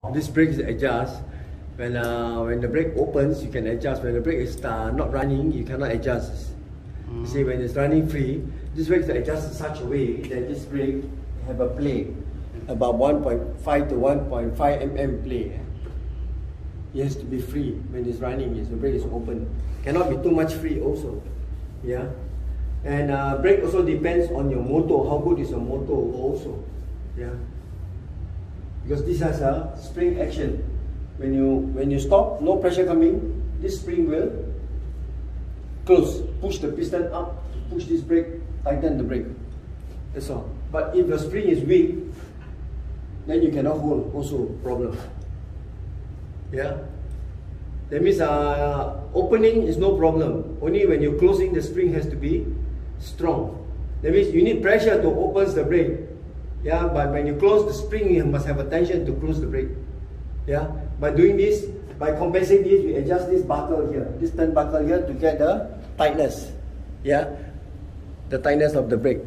This brake is adjust. When the brake opens, you can adjust. When the brake is not running, you cannot adjust. You see, when it's running free, this brake is adjusted in such a way that this brake have a play, about 1.5 to 1.5 mm play. It has to be free when it's running. Yes, the brake is open. Cannot be too much free also. Yeah. And brake also depends on your motor. How good is your motor also? Yeah. Because this has a spring action. When you stop, no pressure coming, this spring will close, push the piston up, push this brake, tighten the brake. That's all. But if the spring is weak, then you cannot hold, also problem. Yeah. That means opening is no problem. Only when you're closing, the spring has to be strong. That means you need pressure to open the brake. Yeah, but when you close the spring, you must have a tension to close the brake. Yeah, by doing this, by compensating this, we adjust this buckle here, this turnbuckle here to get the tightness. Yeah, the tightness of the brake.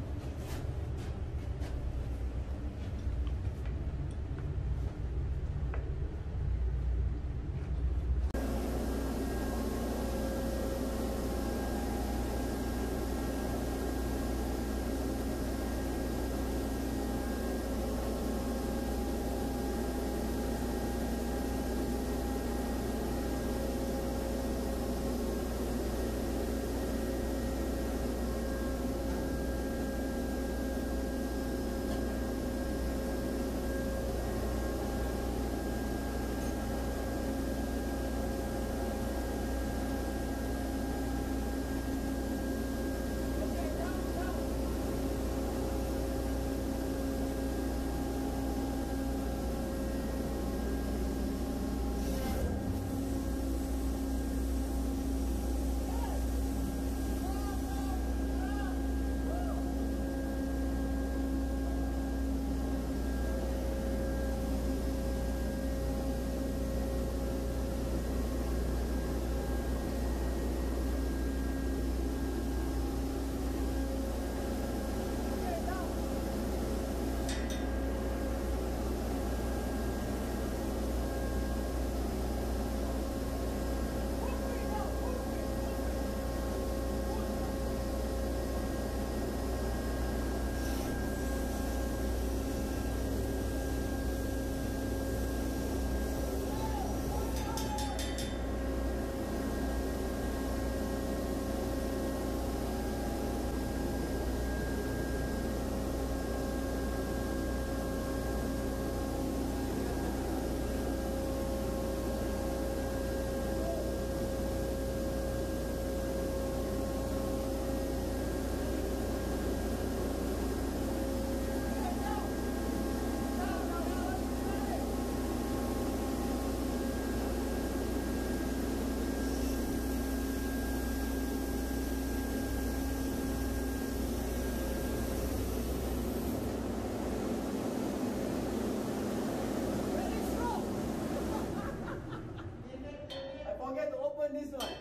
This one.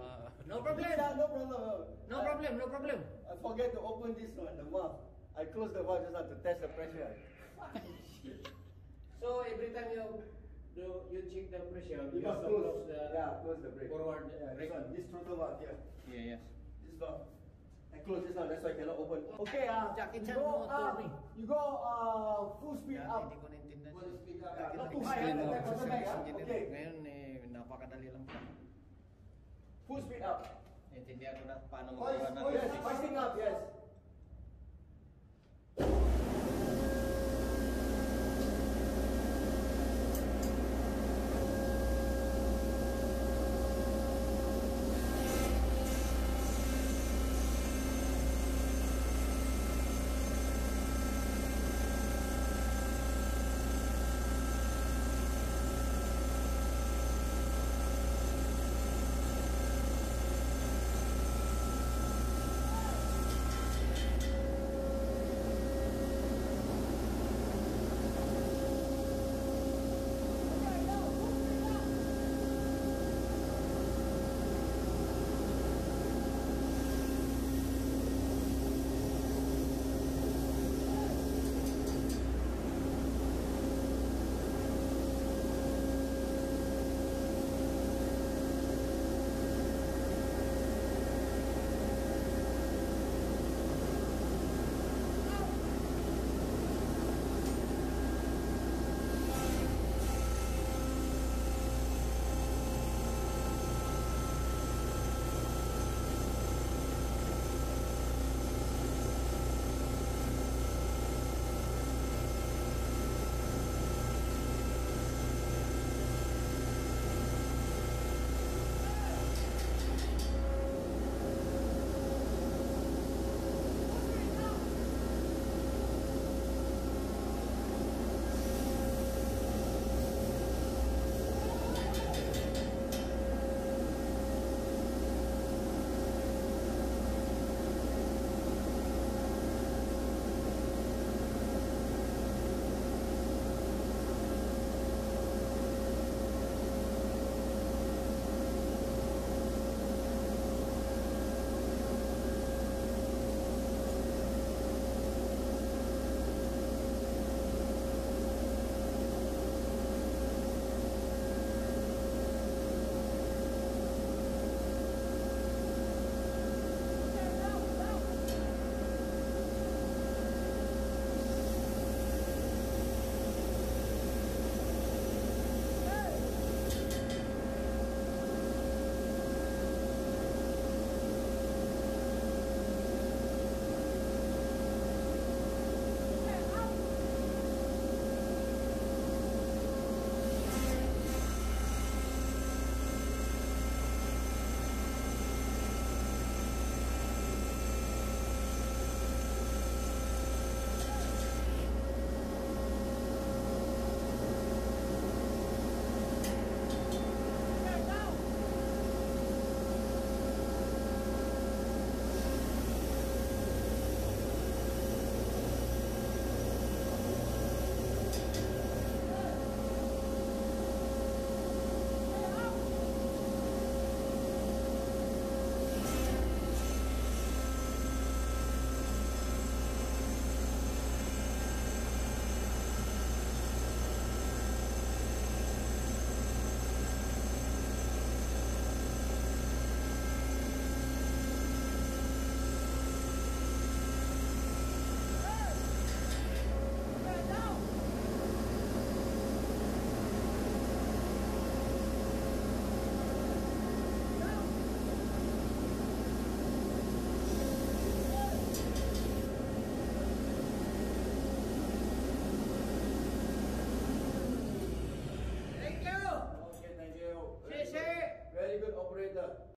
No problem. No problem. No problem. I forget to open this one, the valve. I close the valve just now to test the pressure. So every time you check the pressure, You must close the brake. Forward brake. This throttle valve here. Yes. This valve. I close this now, that's why I cannot open. Okay, Jackie Chan you go told me. You go full speed up. Hindi ko naintindihan. Full speed up. Not too high. Okay. Ngayon napakadali lang po. Full speed up. Naintindihan ko na paano magawa na. Yes, hoisting up, yes. the